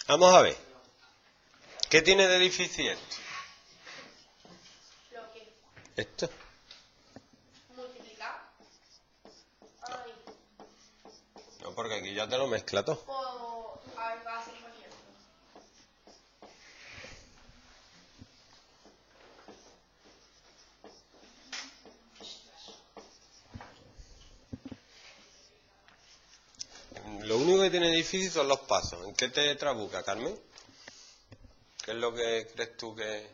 Vamos a ver. ¿Qué tiene de difícil esto? ¿Lo que? Esto. ¿Multiplicar? Ay. No, porque aquí ya te lo mezcla todo. O... A ver, va a ser poniendo. Lo único que tiene difícil son los pasos. ¿En qué te trabuca, Carmen? ¿Qué es lo que crees tú que...?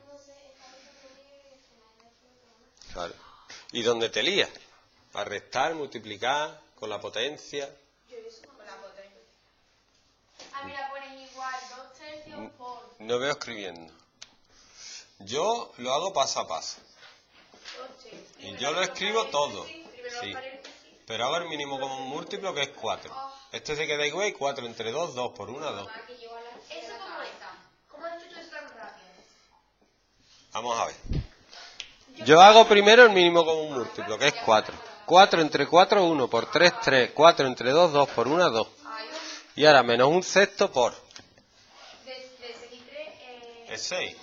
Claro. ¿Y dónde te lías? ¿A restar, multiplicar, con la potencia? Yo eso con la potencia. Ah, mira, pones igual 2/3 por... No veo escribiendo. Yo lo hago paso a paso. 2/3. Y yo lo escribo todo. Primero Sí. los paréntesis. Pero hago el mínimo común múltiplo, que es 4. Este se queda igual, 4 entre 2, 2 por 1, 2. ¿Eso cómo está? ¿Cómo has hecho tú eso tan rápido? Vamos a ver. Yo hago primero el mínimo común múltiplo, que es 4. 4 entre 4, 1 por 3, 3. 4 entre 2, 2 por 1, 2. Y ahora menos un sexto por... De 6 y 3 Es 6.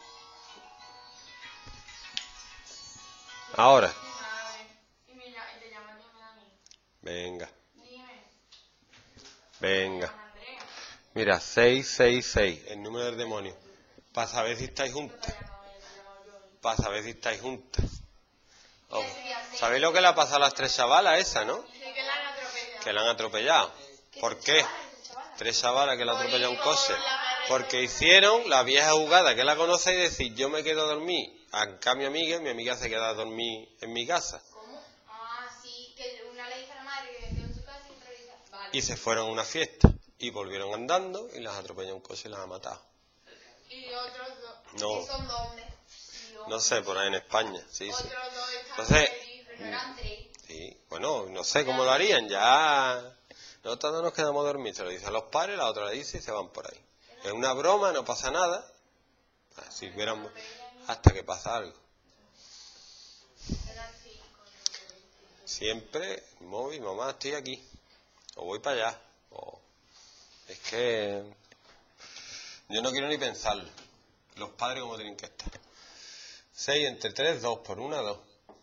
Ahora. Y mira, y te llaman a mí. Venga. Dime. Venga. Andrea. Mira, 6, 6, 6. El número del demonio. Para saber si estáis juntas. Para saber si estáis juntas. Oh. ¿Sabéis lo que le ha pasado a las 3 chavalas esa, no? Que la han atropellado. Que la han atropellado. ¿Por qué? 3 chavalas que la han atropellado un coche. Porque hicieron la vieja jugada que la conoce y decir, yo me quedo a dormir acá mi amiga se queda a dormir en mi casa. ¿Cómo? Ah, sí, que una le dice a la madre que quedó en su casa y otra le dice... Vale. Y se fueron a una fiesta. Y volvieron andando y las atropelló un coche y las ha matado. Y otros dos. No. ¿Y son dónde? No sé, por ahí en España. Sí, sí. Otros dos están Entonces, pero no eran 3. sí, bueno, no sé cómo lo harían. Ya nosotros no nos quedamos a dormir. Se lo dice a los padres, la otra le dice y se van por ahí. Es una broma, no pasa nada. Si viéramos hasta que pasa algo. Siempre, móvil, mamá, estoy aquí. O voy para allá. O... Es que yo no quiero ni pensarlo. Los padres cómo tienen que estar. 6 entre 3, 2 por 1, 2.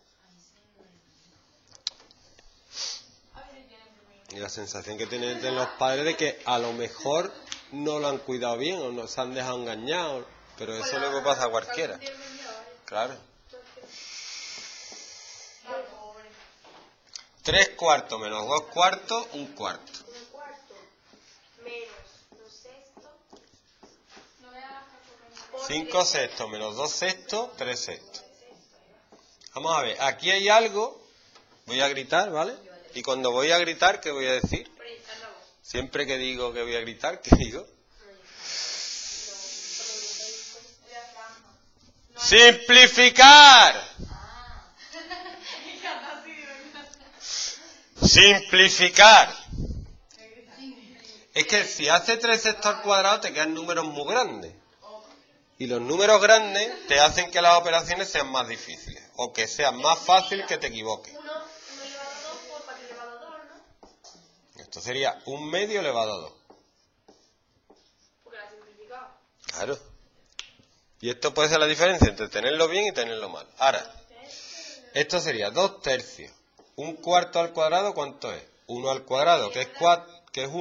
Y la sensación que tienen los padres de que a lo mejor no lo han cuidado bien o no se han dejado engañar. Pero eso luego pasa a cualquiera. Claro. 3 cuartos menos 2 cuartos, 1 cuarto. 1 cuarto menos 2 sextos. 5 sextos menos 2 sextos, 3 sextos. Vamos a ver, aquí hay algo. Voy a gritar, ¿vale? Y cuando voy a gritar, ¿qué voy a decir? Siempre que digo que voy a gritar, ¿qué digo? ¡Simplificar! ¡Simplificar! Es que si hace 3 sextos al cuadrado te quedan números muy grandes. Y los números grandes te hacen que las operaciones sean más difíciles. O que sea más fácil que te equivoques. 1 elevado a 2 por 4 elevado a 2, ¿no? Esto sería 1 medio elevado a 2. Porque la has simplificado. Claro. Y esto puede ser la diferencia entre tenerlo bien y tenerlo mal. Ahora, esto sería 2 tercios. 1 cuarto al cuadrado, ¿cuánto es? 1 al cuadrado, que es 1.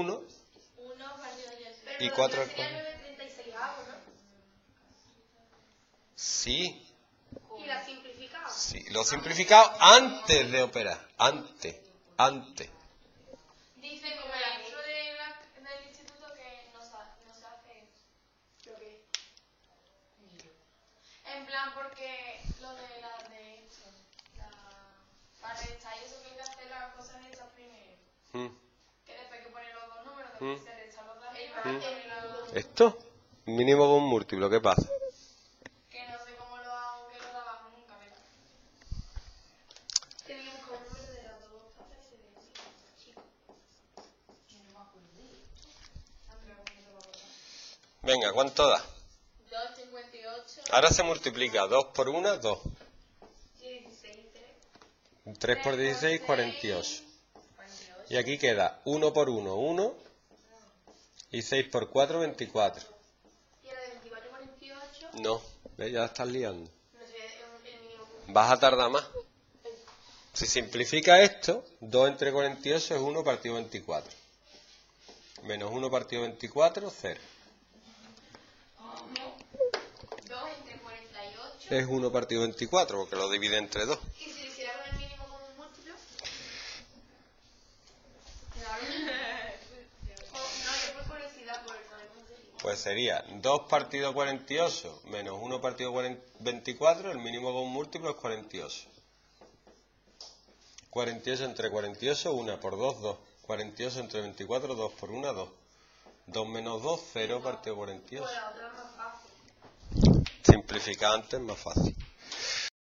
Y 4 al cuadrado. 9/36, ¿no? Sí. ¿Y la simplificado? Sí, lo he simplificado antes de operar. Antes. Dice como el amigo del instituto que no se hace lo que... En plan, porque lo de esto, para restar y eso que hay que hacer las cosas hechas primero. Que después hay que poner los dos números, después se restan los dos. ¿Esto? Mínimo con múltiplo, ¿qué pasa? Que no sé cómo lo hago, que lo de abajo nunca me da. Te vi un número de las dos patas y de chico. Yo no me acuerdo. Venga, ¿cuánto da? 2,58. Ahora se multiplica 2 por 1, 2. 16, 3. 3 por 16, 48. Y aquí queda 1 por 1, 1. Y 6 por 4, 24. ¿Y la de 24, 48? No, ¿ves? Ya la estás liando. No sé, el mínimo. Vas a tardar más. Si simplifica esto, 2 entre 48 es 1 partido 24. Menos 1 partido 24, 0. 2 entre 48. Es 1 partido 24, porque lo divide entre 2. ¿Y si lo hiciera con el mínimo como un múltiplo? Claro. No, yo por curiosidad, por saber cómo se dice. Pues sería 2 partido 48 menos 1 partido 24, el mínimo con múltiplo es 48. 48 entre 48, 1 por 2, 2. 48 entre 24, 2 por 1, 2. 2 menos 2, 0 partido 48. Pues la otra es más fácil. Simplificar antes es más fácil.